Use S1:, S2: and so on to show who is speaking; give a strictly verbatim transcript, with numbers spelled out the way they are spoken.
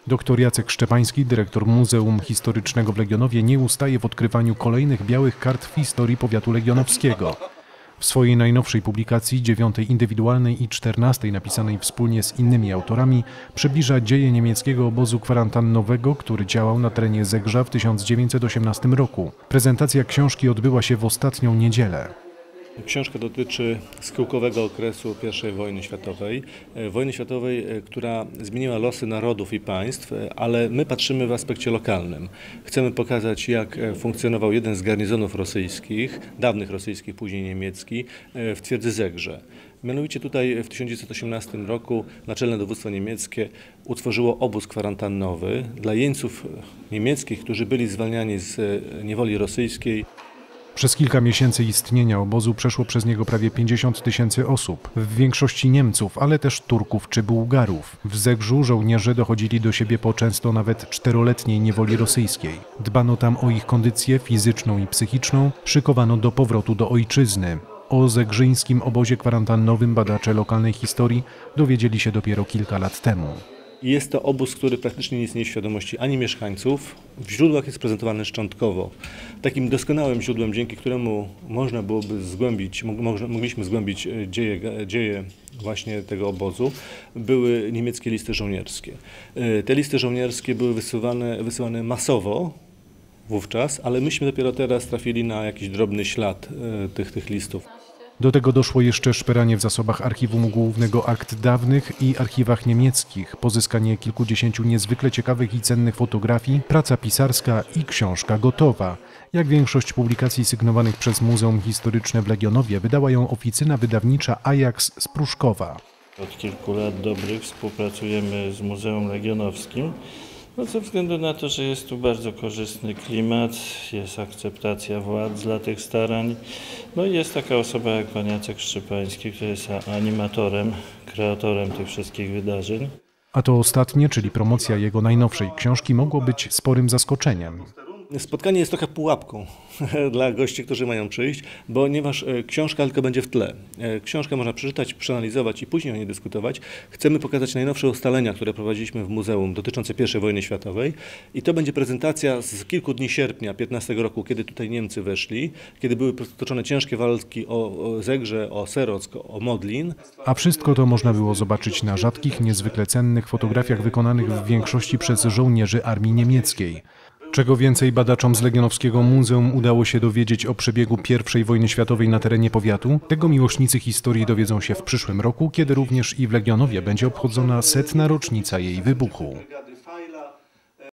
S1: Doktor Jacek Szczepański, dyrektor Muzeum Historycznego w Legionowie, nie ustaje w odkrywaniu kolejnych białych kart w historii powiatu legionowskiego. W swojej najnowszej publikacji, dziewiątej indywidualnej i czternastej napisanej wspólnie z innymi autorami, przybliża dzieje niemieckiego obozu kwarantannowego, który działał na terenie Zegrza w tysiąc dziewięćset osiemnastym roku. Prezentacja książki odbyła się w ostatnią niedzielę.
S2: Książka dotyczy schyłkowego okresu pierwszej wojny światowej. Wojny światowej, która zmieniła losy narodów i państw, ale my patrzymy w aspekcie lokalnym. Chcemy pokazać, jak funkcjonował jeden z garnizonów rosyjskich, dawnych rosyjskich, później niemiecki, w twierdzy Zegrze. Mianowicie tutaj w tysiąc dziewięćset osiemnastym roku Naczelne Dowództwo Niemieckie utworzyło obóz kwarantannowy dla jeńców niemieckich, którzy byli zwalniani z niewoli rosyjskiej.
S1: Przez kilka miesięcy istnienia obozu przeszło przez niego prawie pięćdziesiąt tysięcy osób, w większości Niemców, ale też Turków czy Bułgarów. W Zegrzu żołnierze dochodzili do siebie po często nawet czteroletniej niewoli rosyjskiej. Dbano tam o ich kondycję fizyczną i psychiczną, szykowano do powrotu do ojczyzny. O zegrzyńskim obozie kwarantannowym badacze lokalnej historii dowiedzieli się dopiero kilka lat temu.
S2: Jest to obóz, który praktycznie nie istnieje w świadomości ani mieszkańców. W źródłach jest prezentowany szczątkowo. Takim doskonałym źródłem, dzięki któremu można byłoby zgłębić, mogliśmy zgłębić dzieje, dzieje właśnie tego obozu, były niemieckie listy żołnierskie. Te listy żołnierskie były wysyłane, wysyłane masowo wówczas, ale myśmy dopiero teraz trafili na jakiś drobny ślad tych, tych listów.
S1: Do tego doszło jeszcze szperanie w zasobach Archiwum Głównego Akt Dawnych i archiwach niemieckich, pozyskanie kilkudziesięciu niezwykle ciekawych i cennych fotografii, praca pisarska i książka gotowa. Jak większość publikacji sygnowanych przez Muzeum Historyczne w Legionowie, wydała ją oficyna wydawnicza Ajax z Pruszkowa.
S3: Od kilku lat dobrych współpracujemy z Muzeum Legionowskim. No, ze względu na to, że jest tu bardzo korzystny klimat, jest akceptacja władz dla tych starań. No i jest taka osoba jak pan Jacek Szczepański, który jest animatorem, kreatorem tych wszystkich wydarzeń.
S1: A to ostatnie, czyli promocja jego najnowszej książki, mogło być sporym zaskoczeniem.
S2: Spotkanie jest trochę pułapką dla gości, którzy mają przyjść, ponieważ książka tylko będzie w tle. Książkę można przeczytać, przeanalizować i później o niej dyskutować. Chcemy pokazać najnowsze ustalenia, które prowadziliśmy w muzeum dotyczące pierwszej wojny światowej i to będzie prezentacja z kilku dni sierpnia piętnastego roku, kiedy tutaj Niemcy weszli, kiedy były toczone ciężkie walki o Zegrze, o Serock, o Modlin.
S1: A wszystko to można było zobaczyć na rzadkich, niezwykle cennych fotografiach wykonanych w większości przez żołnierzy armii niemieckiej. Czego więcej badaczom z Legionowskiego Muzeum udało się dowiedzieć o przebiegu pierwszej wojny światowej na terenie powiatu, tego miłośnicy historii dowiedzą się w przyszłym roku, kiedy również i w Legionowie będzie obchodzona setna rocznica jej wybuchu.